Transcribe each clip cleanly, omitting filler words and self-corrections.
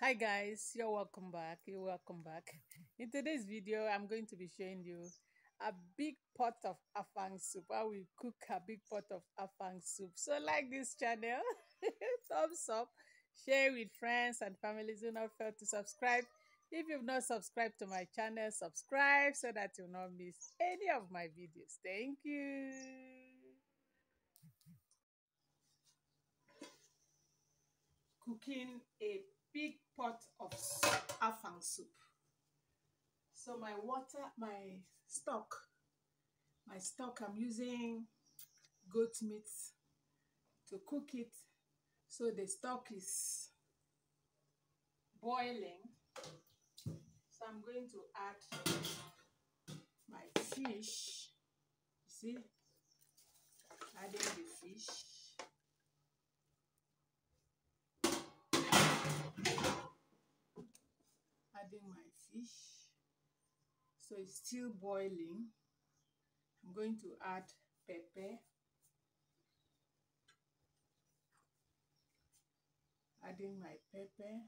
Hi guys, you're welcome back. You're welcome back. In today's video, I'm going to be showing you a big pot of afang soup. How we cook a big pot of afang soup. So like this channel, thumbs up, share with friends and families. Do not fail to subscribe. If you've not subscribed to my channel, subscribe so that you'll not miss any of my videos. Thank you. Cooking a big pot of afang soup. So my water, my stock, I'm using goat meat to cook it. So the stock is boiling. So I'm going to add my fish. You see, adding the fish. Adding my fish. So it's still boiling. I'm going to add pepper. Adding my pepper.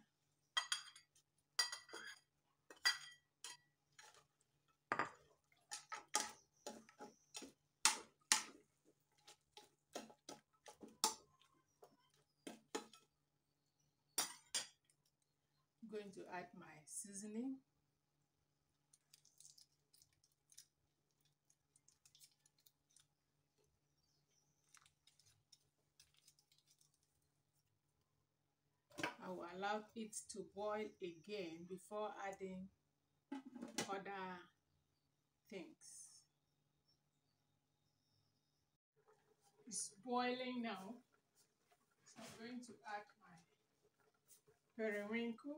I'm going to add my seasoning. I will allow it to boil again before adding other things. It's boiling now. So I'm going to add my periwinkle.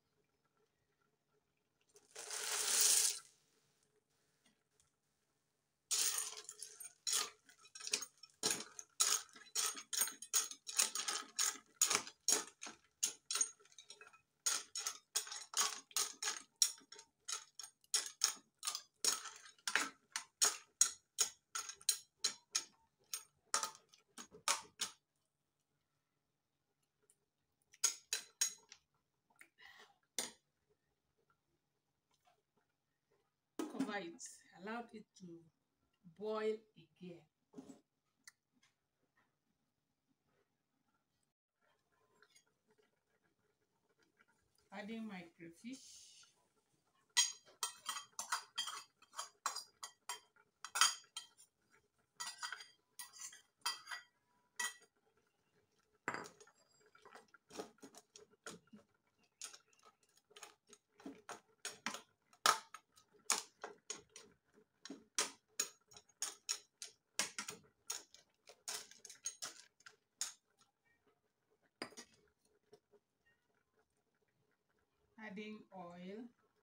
Cover it. Allow it to boil again. Adding my crayfish. Adding oil.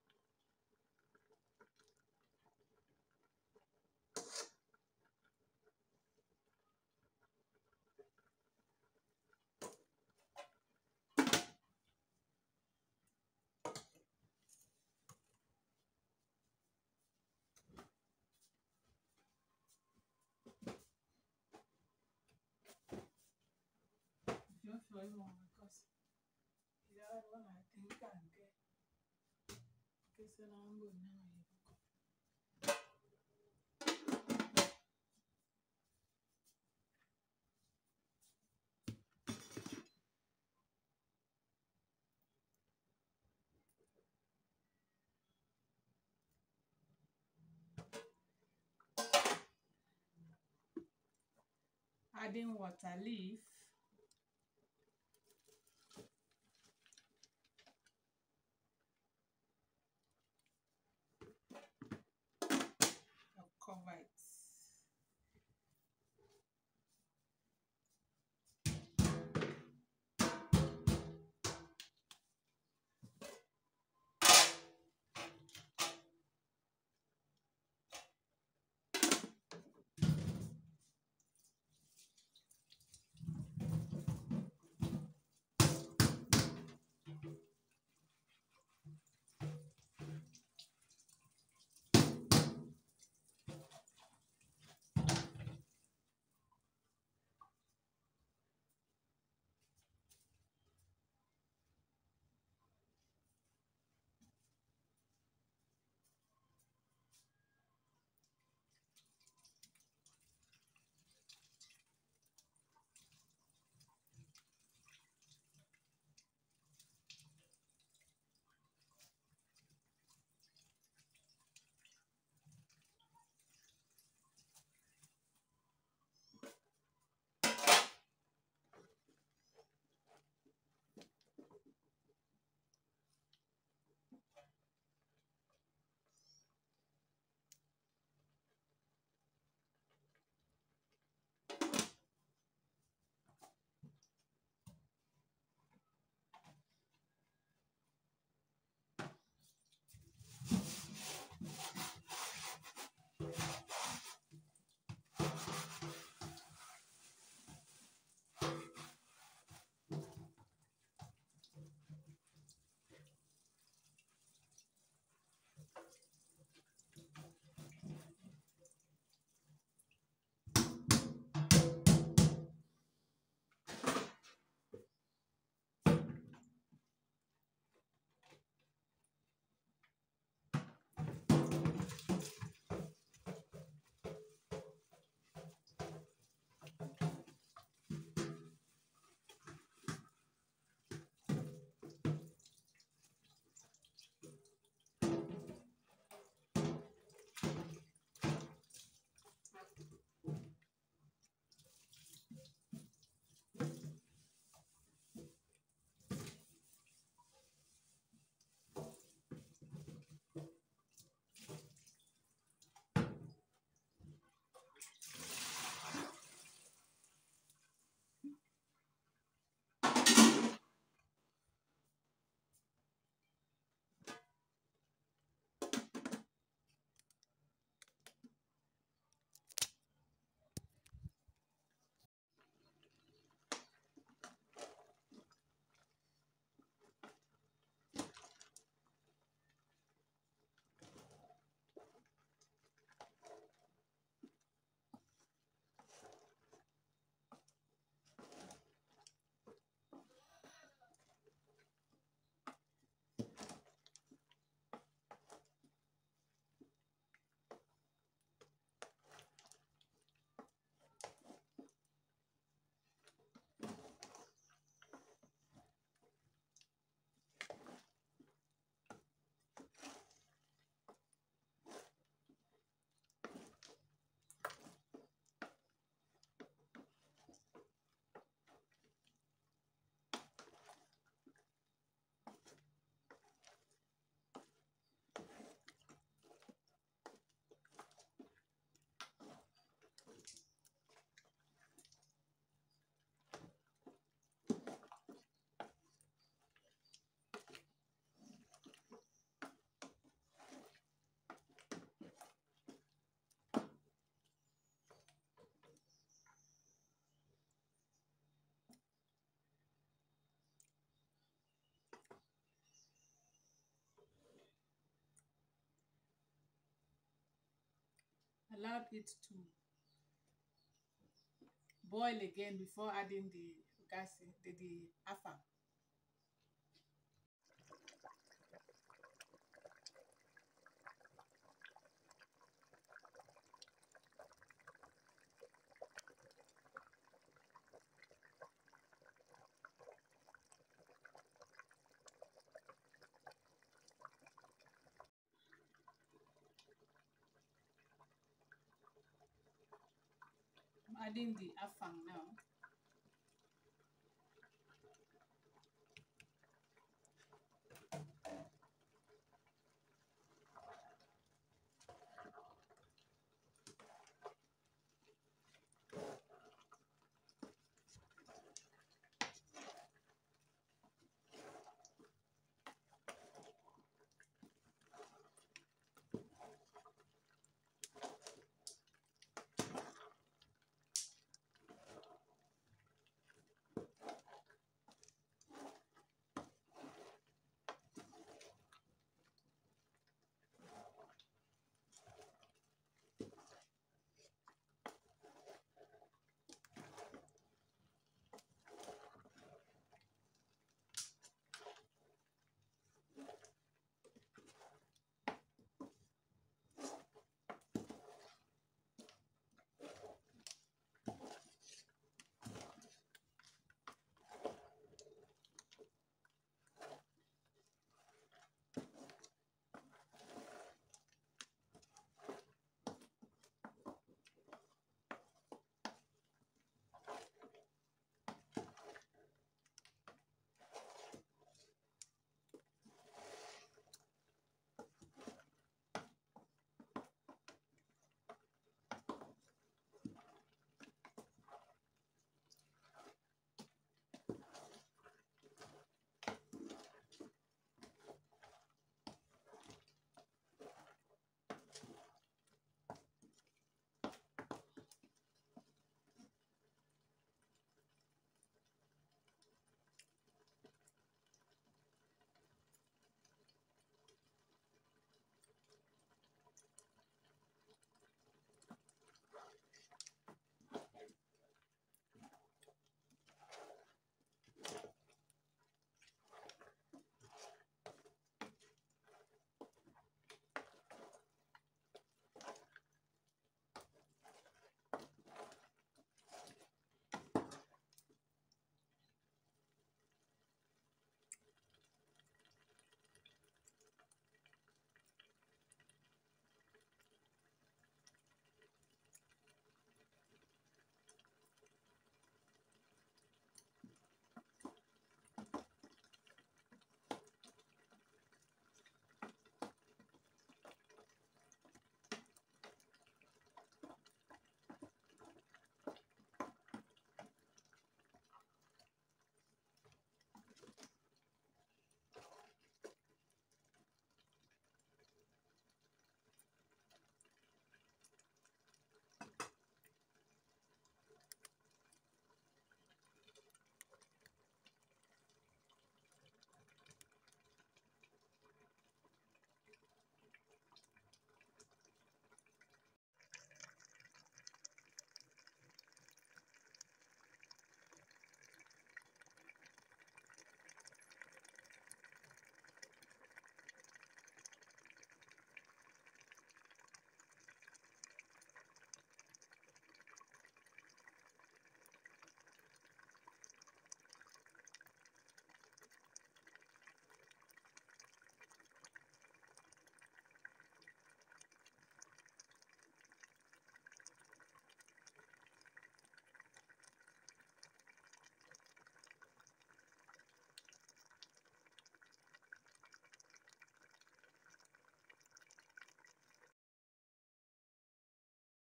Just for everyone because the other one I think can get. Okay, so now I'm going now. Adding water leaf. I'll cover it. allowed it to boil again before adding the ugasi, the afang. I'm adding the afang now.